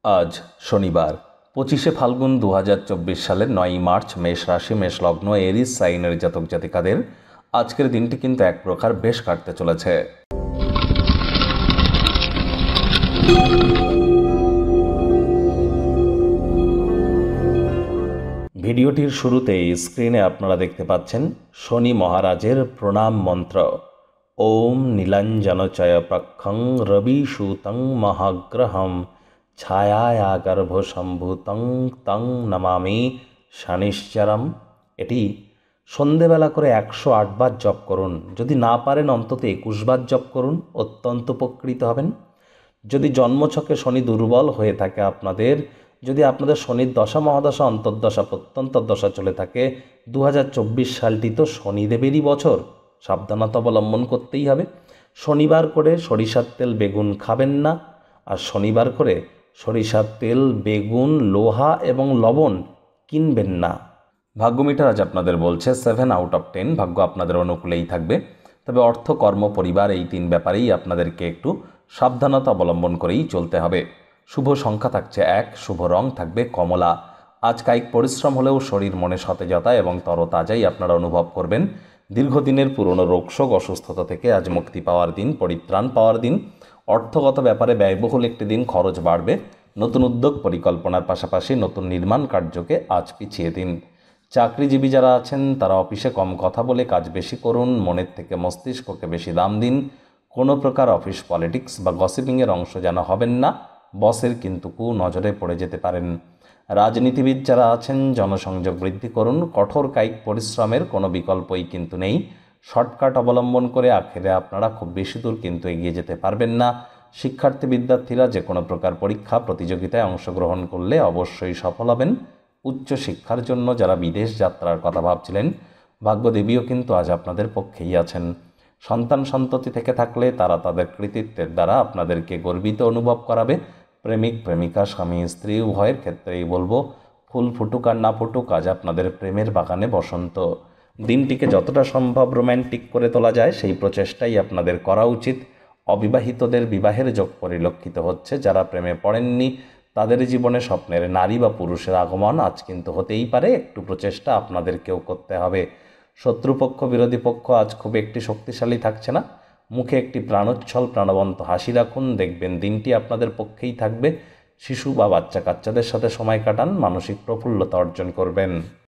আজ শনিবার 25শে ফাল্গুন 2024 সালের 9ই মার্চ মেষ রাশি মেষ লগ্ন এরিস সাইনের জাতক জাতিকাদের আজকের দিনটি কিন্তু এক প্রকার বেশ কাটতে চলেছে। ভিডিওটির শুরুতেই স্ক্রিনে আপনারা দেখতে পাচ্ছেন শনি মহারাজের প্রণাম মন্ত্র। ওম নীলাঞ্জনচয় প্রক্ষং রবি সুতং মহাগ্রহম ছায়ায়া গর্ভসম্ভূতং তং নমামি শনিশ্চরম। এটি সন্ধেবেলা করে 108 বার জপ করুন। যদি না পারেন অন্তত 21 বার জপ করুন, অত্যন্ত উপকৃত হবেন। যদি জন্মছকে শনি দুর্বল হয়ে থাকে যদি আপনাদের শনির দশা মহাদশা অন্তর্দশা প্রত্যন্তর্দশা চলে থাকে, 2024 সালটি তো শনিদেবেরই বছর, সাবধানতা অবলম্বন করতেই হবে। শনিবার করে সরিষার তেল বেগুন খাবেন না, আর শনিবার করে সরিষার তেল বেগুন লোহা এবং লবণ কিনবেন না। ভাগ্যমিটার আজ আপনাদের বলছে 7 আউট অফ 10, ভাগ্য আপনাদের অনুকূলেই থাকবে। তবে অর্থ কর্ম পরিবার এই 3 ব্যাপারেই আপনাদেরকে একটু সাবধানতা অবলম্বন করেই চলতে হবে। শুভ সংখ্যা থাকছে 1, শুভ রং থাকবে কমলা। আজ কায়িক পরিশ্রম হলেও শরীর মনে সতেজতা এবং তরতাজাই আপনারা অনুভব করবেন। দীর্ঘদিনের পুরনো রোগশোক অসুস্থতা থেকে আজ মুক্তি পাওয়ার দিন, পরিত্রাণ পাওয়ার দিন। অর্থগত ব্যাপারে ব্যয়বহুল একটি দিন, খরচ বাড়বে। নতুন উদ্যোগ পরিকল্পনার পাশাপাশি নতুন নির্মাণ কার্যকে আজ পিছিয়ে দিন। চাকরিজীবী যারা আছেন তারা অফিসে কম কথা বলে কাজ বেশি করুন, মনের থেকে মস্তিষ্ককে বেশি দাম দিন। কোনো প্রকার অফিস পলিটিক্স বা গসিপিংয়ের অংশ যেন হবেন না, বসের কিন্তু নজরে পড়ে যেতে পারেন। রাজনীতিবিদ যারা আছেন জনসংযোগ বৃদ্ধি করুন, কঠোর কায়িক পরিশ্রমের কোনো বিকল্পই কিন্তু নেই। শর্টকাট অবলম্বন করে আখেরে আপনারা খুব বেশি দূর কিন্তু এগিয়ে যেতে পারবেন না। শিক্ষার্থী বিদ্যার্থীরা যে কোনো প্রকার পরীক্ষা প্রতিযোগিতায় অংশগ্রহণ করলে অবশ্যই সফল হবেন। উচ্চ শিক্ষার জন্য যারা বিদেশ যাত্রার কথা ভাবছিলেন, ভাগ্যদেবীও কিন্তু আজ আপনাদের পক্ষেই আছেন। সন্তান সন্ততি থেকে থাকলে তারা তাদের কৃতিত্বের দ্বারা আপনাদেরকে গর্বিত অনুভব করাবে। প্রেমিক প্রেমিকা স্বামী স্ত্রী উভয়ের ক্ষেত্রেই বলবো, ফুল ফুটুক আর না ফুটুক, আজ আপনাদের প্রেমের বাগানে বসন্ত। দিনটিকে যতটা সম্ভব রোম্যান্টিক করে তোলা যায় সেই প্রচেষ্টাই আপনাদের করা উচিত। অবিবাহিতদের বিবাহের যোগ পরিলক্ষিত হচ্ছে। যারা প্রেমে পড়েননি তাদের জীবনে স্বপ্নের নারী বা পুরুষের আগমন আজ কিন্তু হতেই পারে। একটু প্রচেষ্টা আপনাদেরকেও করতে হবে। শত্রুপক্ষ বিরোধী পক্ষ আজ খুব একটি শক্তিশালী থাকছে না। মুখে একটি প্রাণোচ্ছল প্রাণবন্ত হাসি রাখুন, দেখবেন দিনটি আপনাদের পক্ষেই থাকবে। শিশু বা বাচ্চা কাচ্চাদের সাথে সময় কাটান, মানসিক প্রফুল্লতা অর্জন করবেন।